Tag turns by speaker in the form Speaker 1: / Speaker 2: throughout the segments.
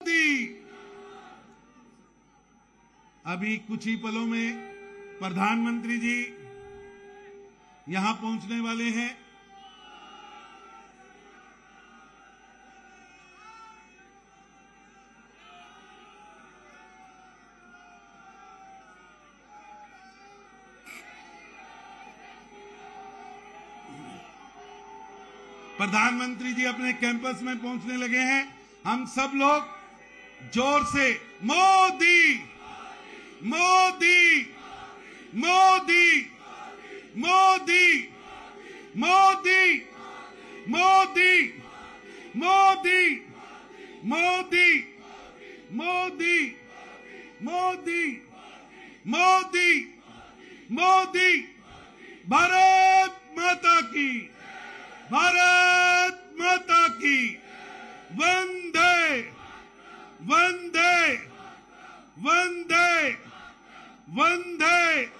Speaker 1: अभी कुछ ही पलों में प्रधानमंत्री जी यहां पहुंचने वाले हैं। प्रधानमंत्री जी अपने कैंपस में पहुंचने लगे हैं। हम सब लोग जोर से मोदी मोदी मोदी मोदी मोदी मोदी मोदी मोदी मोदी मोदी मोदी मोदी भारत माता की, भारत माता की, वंदे वंदे वंदे वंदे।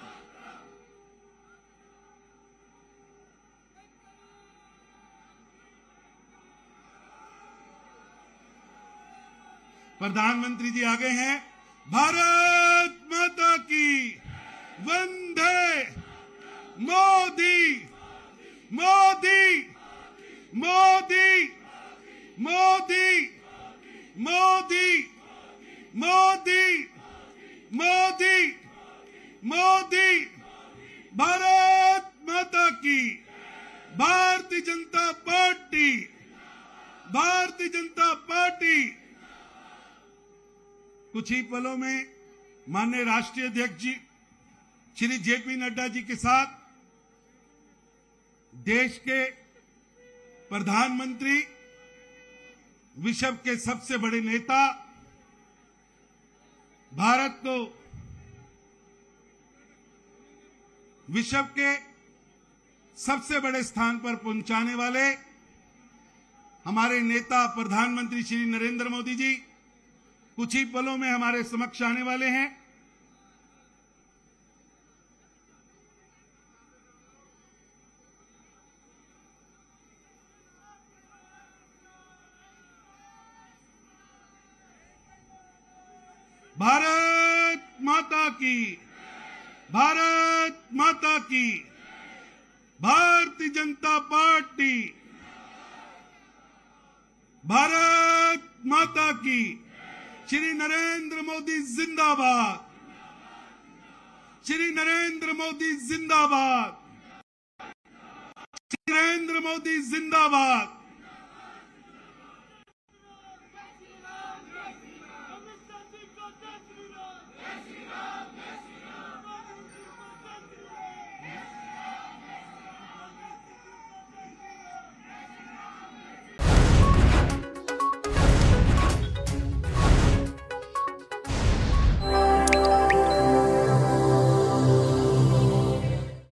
Speaker 1: प्रधानमंत्री जी आगे हैं। भारत माता की, वंदे मोदी मोदी मोदी मोदी मोदी मोदी मोदी मोदी। भारत माता की, भारतीय जनता पार्टी, भारतीय जनता पार्टी। कुछ ही पलों में माननीय राष्ट्रीय अध्यक्ष जी श्री जेपी नड्डा जी के साथ देश के प्रधानमंत्री, विश्व के सबसे बड़े नेता, भारत को विश्व के सबसे बड़े स्थान पर पहुंचाने वाले हमारे नेता प्रधानमंत्री श्री नरेंद्र मोदी जी कुछ ही पलों में हमारे समक्ष आने वाले हैं। भारत माता की, भारत माता की, भारतीय जनता पार्टी, भारत माता की। श्री नरेंद्र मोदी जिंदाबाद, श्री नरेंद्र मोदी जिंदाबाद, श्री नरेंद्र मोदी जिंदाबाद।